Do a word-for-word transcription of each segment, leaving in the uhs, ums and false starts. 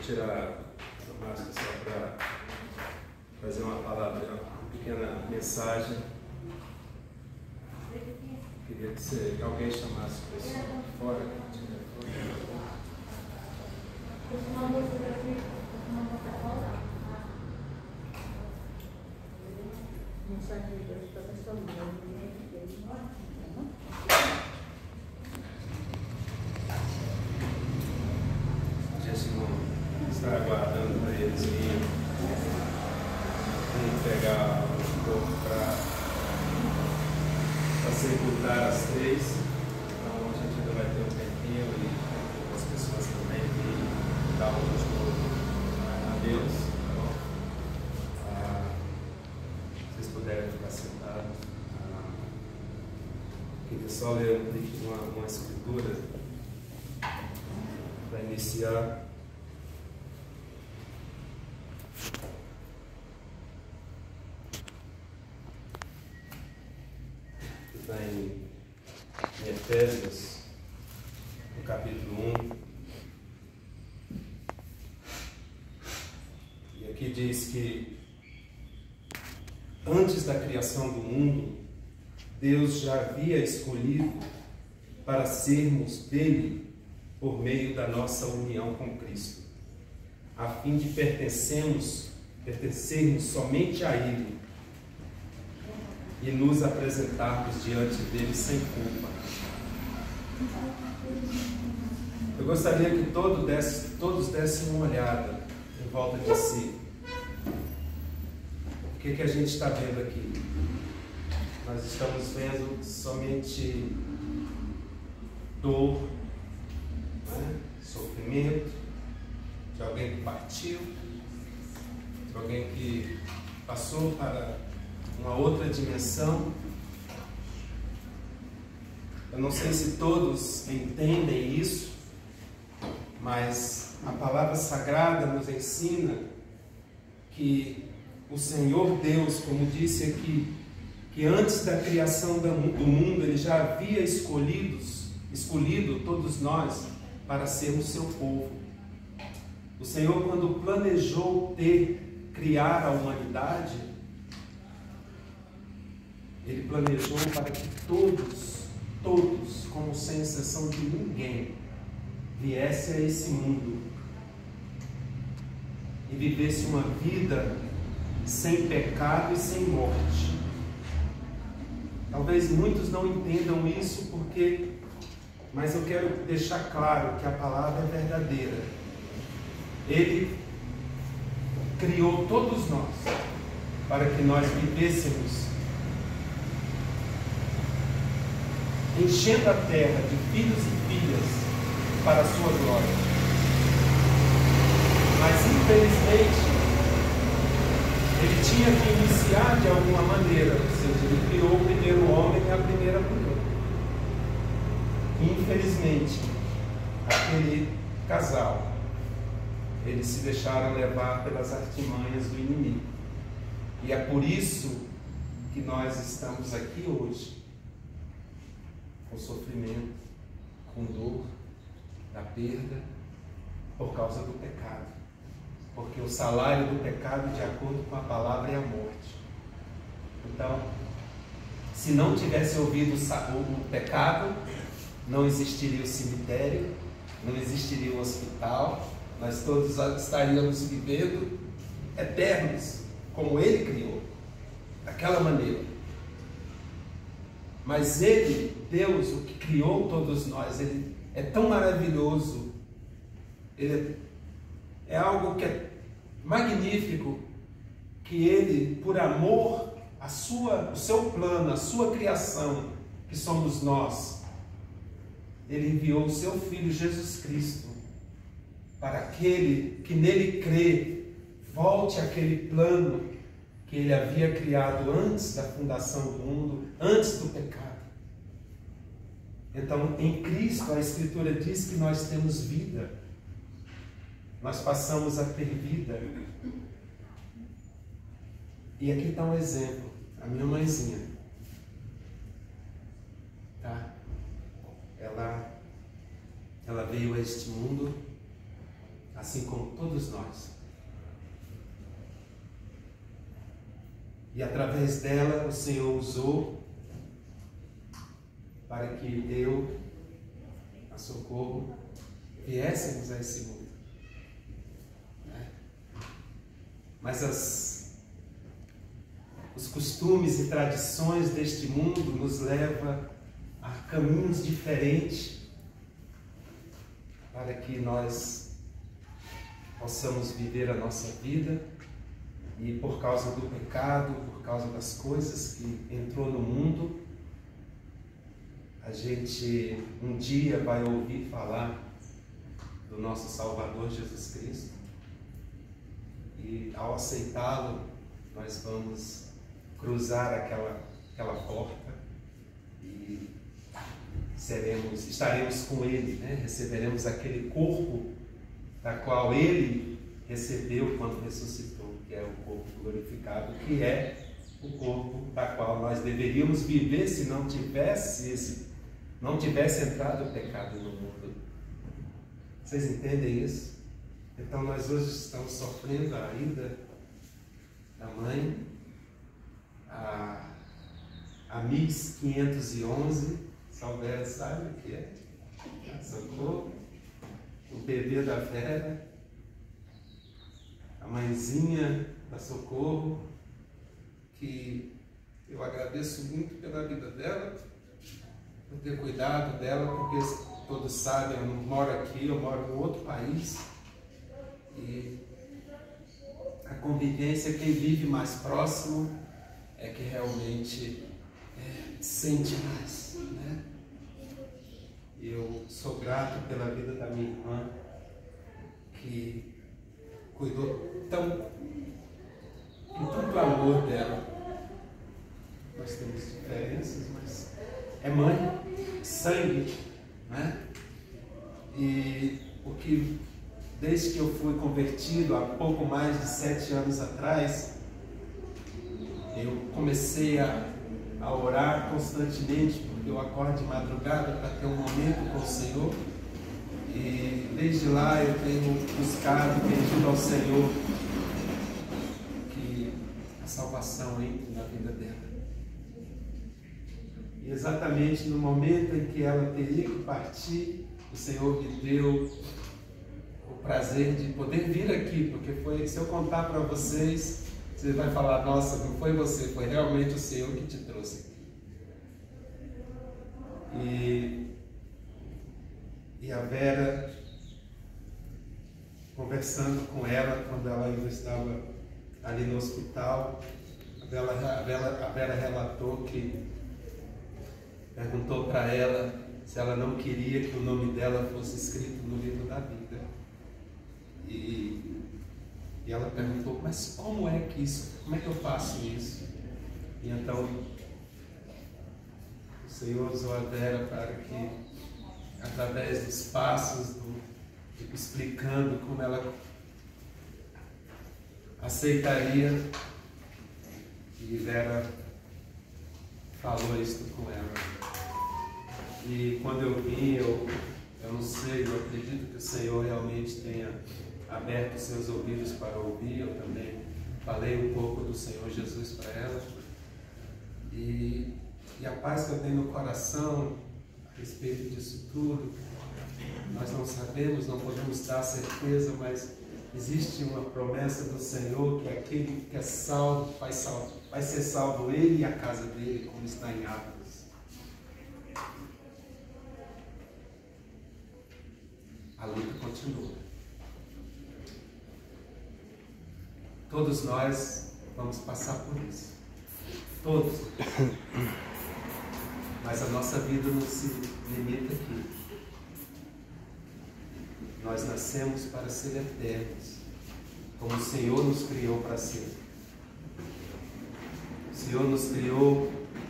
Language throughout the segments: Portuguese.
tirar a máscara só para fazer uma palavra, uma pequena mensagem. Queria que você, alguém chamasse o pessoal de fora. A gente não está aguardando para eles virem pegar o corpo para sepultar as três. Então a gente ainda vai ter um tempinho e as pessoas também que dar um último adeus. Então, ah, se vocês puderem ficar sentados. Ah, queria só ler uma, uma escritura para iniciar. Está em, em Efésios, no capítulo um. E aqui diz que antes da criação do mundo, Deus já havia escolhido para sermos dele por meio da nossa união com Cristo, a fim de pertencermos, pertencermos somente a Ele e nos apresentarmos diante dele sem culpa. Eu gostaria que todos dessem, todos dessem uma olhada em volta de si. O que, que a gente está vendo aqui? Nós estamos vendo somente dor, né? Sofrimento de alguém que partiu, de alguém que passou para uma outra dimensão. Eu não sei se todos entendem isso, mas a palavra sagrada nos ensina que o Senhor Deus, como disse aqui, que antes da criação do mundo Ele já havia escolhidos, escolhido todos nós para sermos seu povo. O Senhor, quando planejou ter, criar a humanidade, Ele planejou para que todos, todos, como sem exceção de ninguém, viesse a esse mundo e vivesse uma vida sem pecado e sem morte. Talvez muitos não entendam isso porque, mas eu quero deixar claro que a palavra é verdadeira. Ele criou todos nós para que nós vivêssemos enchendo a terra de filhos e filhas para a sua glória. Mas infelizmente ele tinha que iniciar de alguma maneira, ou seja, ele criou o primeiro homem e a primeira mulher. Infelizmente, aquele casal, eles se deixaram levar pelas artimanhas do inimigo. E é por isso que nós estamos aqui hoje, com sofrimento, com dor, da perda, por causa do pecado. Porque o salário do pecado, de acordo com a palavra, é a morte. Então, se não tivesse ouvido o pecado, não existiria o cemitério, não existiria o hospital, nós todos estaríamos vivendo eternos, como Ele criou, daquela maneira. Mas Ele, Deus, o que criou todos nós, Ele é tão maravilhoso, Ele é algo que é magnífico, que Ele, por amor à sua, o seu plano, a sua criação, que somos nós, Ele enviou o seu Filho Jesus Cristo, para aquele que nele crê, volte àquele plano que Ele havia criado antes da fundação do mundo, antes do pecado. Então, em Cristo, a Escritura diz que nós temos vida. Nós passamos a ter vida. E aqui está um exemplo. A minha mãezinha. Tá? Ela, ela veio a este mundo há assim como todos nós. E através dela o Senhor usou para que eu, a Socorro, viéssemos a esse mundo. Né? Mas as, os costumes e tradições deste mundo nos levam a caminhos diferentes para que nós possamos viver a nossa vida. E por causa do pecado, por causa das coisas que entrou no mundo, a gente um dia vai ouvir falar do nosso Salvador Jesus Cristo. E ao aceitá-lo, nós vamos cruzar aquela, aquela porta e seremos, estaremos com Ele, né? Receberemos aquele corpo da qual Ele recebeu quando ressuscitou, que é o corpo glorificado, que é o corpo da qual nós deveríamos viver se não tivesse esse, não tivesse entrado o pecado no mundo. Vocês entendem isso? Então nós hoje estamos sofrendo a ida da mãe, a, a mil quinhentos e onze, Salvério sabe o que é? Socorro, o bebê da Vera, a mãezinha da Socorro, que eu agradeço muito pela vida dela, por ter cuidado dela, porque todos sabem, eu não moro aqui, eu moro em outro país, e a convivência, quem vive mais próximo é que realmente é, sente mais, né? Eu sou grato pela vida da minha irmã, que cuidou tão, com tanto amor dela. Nós temos diferenças, mas é mãe, sangue, né? E o que, desde que eu fui convertido, há pouco mais de sete anos atrás, eu comecei a, a orar constantemente, porque eu acordo de madrugada para ter um momento com o Senhor. E desde lá eu tenho buscado, pedido ao Senhor que a salvação entre na vida dela. E exatamente no momento em que ela teria que partir, o Senhor me deu o prazer de poder vir aqui, porque foi, se eu contar para vocês, você vai falar, nossa, não foi você, foi realmente o Senhor que te trouxe aqui. E, e a Vera, conversando com ela, quando ela ainda estava ali no hospital, a Vera, a Vera, a Vera relatou que perguntou para ela se ela não queria que o nome dela fosse escrito no livro da vida. E, e ela perguntou, mas como é que isso, como é que eu faço isso? E então o Senhor usou a Vera para que, através dos passos, do, tipo, explicando como ela aceitaria, e Vera falou isso com ela. E quando eu vim, eu, eu não sei, eu acredito que o Senhor realmente tenha aberto seus ouvidos para ouvir. Eu também falei um pouco do Senhor Jesus para ela. E, e a paz que eu tenho no coração a respeito disso tudo, nós não sabemos, não podemos dar certeza, mas existe uma promessa do Senhor que aquele que é salvo vai, salvo, vai ser salvo ele e a casa dele, como está em Atos. A luta continua. Todos nós vamos passar por isso. Todos. Mas a nossa vida não se limita aqui. Nós nascemos para ser eternos, como o Senhor nos criou para ser. O Senhor nos criou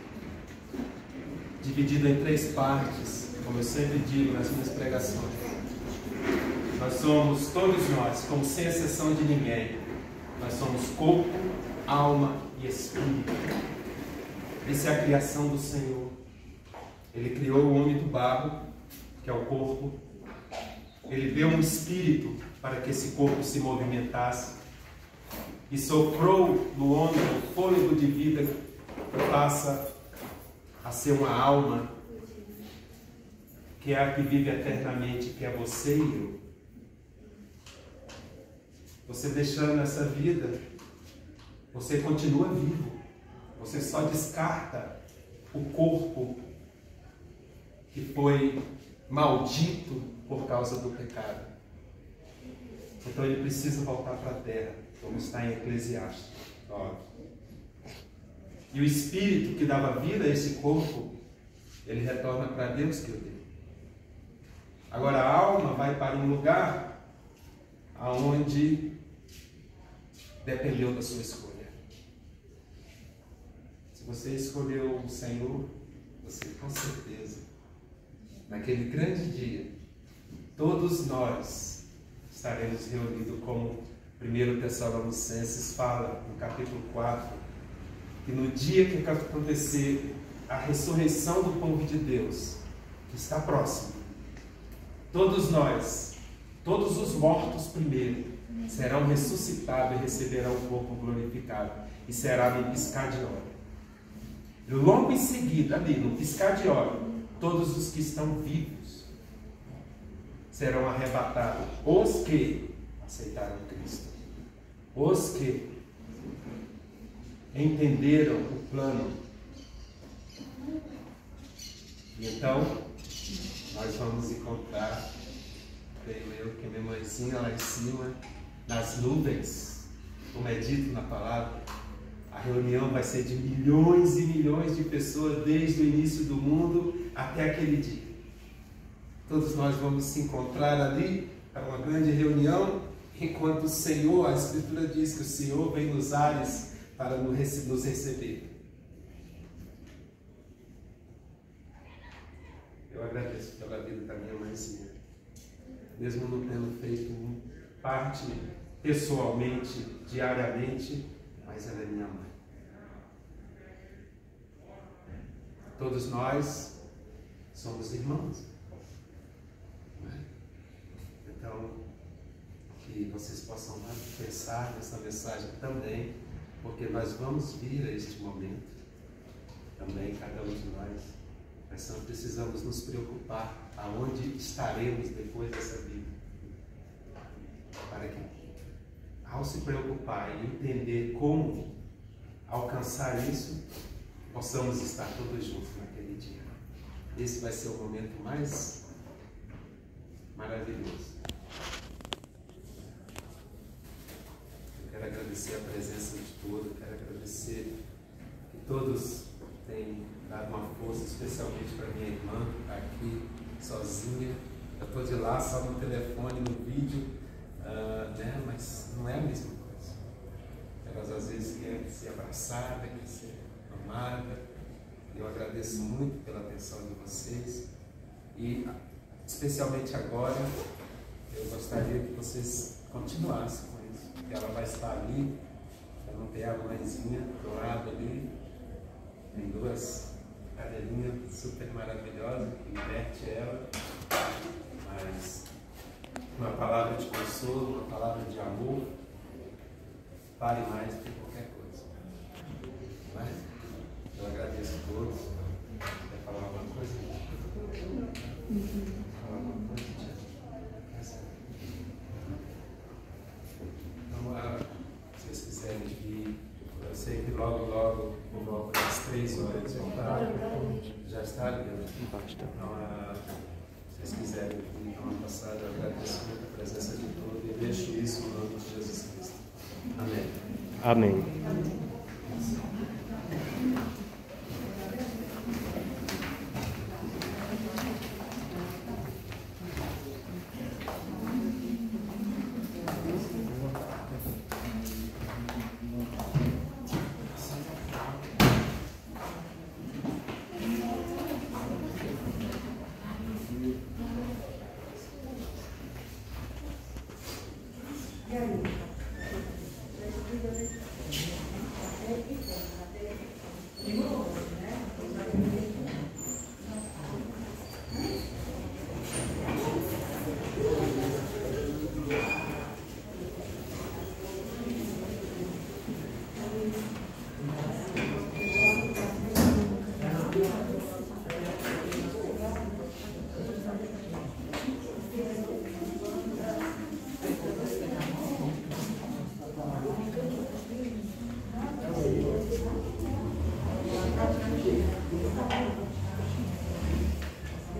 dividido em três partes, como eu sempre digo nas minhas pregações. Nós somos, todos nós, como sem exceção de ninguém, nós somos corpo, alma e espírito. Essa é a criação do Senhor. Ele criou o homem do barro, que é o corpo. Ele deu um espírito para que esse corpo se movimentasse e soprou no homem o fôlego de vida que passa a ser uma alma, que é a que vive eternamente, que é você e eu. Você deixando essa vida, você continua vivo. Você só descarta o corpo que foi maldito por causa do pecado. Então ele precisa voltar para a terra, como está em Eclesiastes nove. E o Espírito que dava vida a esse corpo, ele retorna para Deus que o deu. Agora a alma vai para um lugar aonde dependeu da sua escolha. Se você escolheu o Senhor, você com certeza, naquele grande dia, todos nós estaremos reunidos, como primeiro Tessalonicenses fala, no capítulo quatro, que no dia que acontecer a ressurreição do povo de Deus, que está próximo, todos nós, todos os mortos primeiro, serão ressuscitados e receberão o corpo glorificado, e será no piscar de olhos. E logo em seguida, ali, no piscar de olhos, todos os que estão vivos serão arrebatados, os que aceitaram Cristo, os que entenderam o plano. E então, nós vamos encontrar, creio eu, que minha mãezinha lá em cima, nas nuvens, como é dito na palavra. A reunião vai ser de milhões e milhões de pessoas desde o início do mundo até aquele dia. Todos nós vamos se encontrar ali para uma grande reunião, enquanto o Senhor, a Escritura diz que o Senhor vem nos ares para nos receber. Eu agradeço pela vida da minha mãezinha, mesmo não tendo feito parte pessoalmente, diariamente, mas ela é minha mãe. Todos nós somos irmãos. Então, que vocês possam pensar nessa mensagem também, porque nós vamos vir a este momento, também, cada um de nós. Mas não precisamos nos preocupar aonde estaremos depois dessa vida. Para que, ao se preocupar e entender como alcançar isso, possamos estar todos juntos naquele dia. Esse vai ser o momento mais maravilhoso. Eu quero agradecer a presença de todos, quero agradecer que todos têm dado uma força, especialmente para minha irmã, que está aqui sozinha. Eu estou de lá só no telefone, no vídeo, uh, né? Mas não é a mesma coisa. Elas às vezes querem ser abraçadas, querem ser amadas. Eu agradeço muito pela atenção de vocês e, especialmente agora, eu gostaria que vocês continuassem com isso, porque ela vai estar ali, eu não tenho a mãezinha do lado ali, tem duas cadeirinhas super maravilhosas que inverte ela, mas uma palavra de consolo, uma palavra de amor vale mais do que qualquer coisa. Não é? Eu agradeço a todos. Quer falar alguma coisa? Falar alguma coisa? Então, se vocês quiserem vir, eu sei que logo, logo, por volta das três horas, vão estar, já está ali. Então, se vocês quiserem vir, dar uma passada, eu agradeço muito a presença de todos e deixo isso no nome de Jesus Cristo. Amém. Amém. E aí?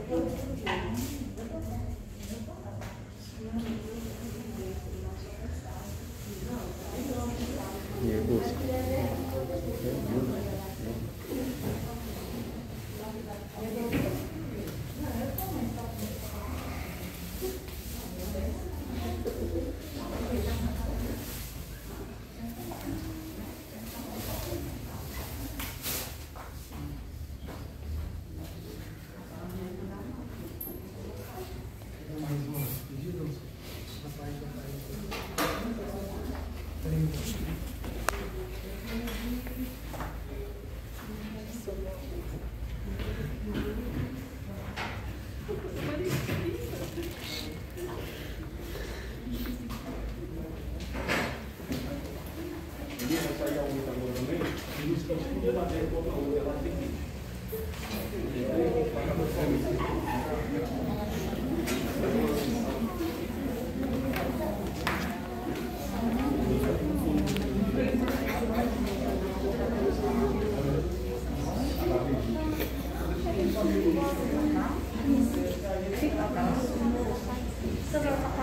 Several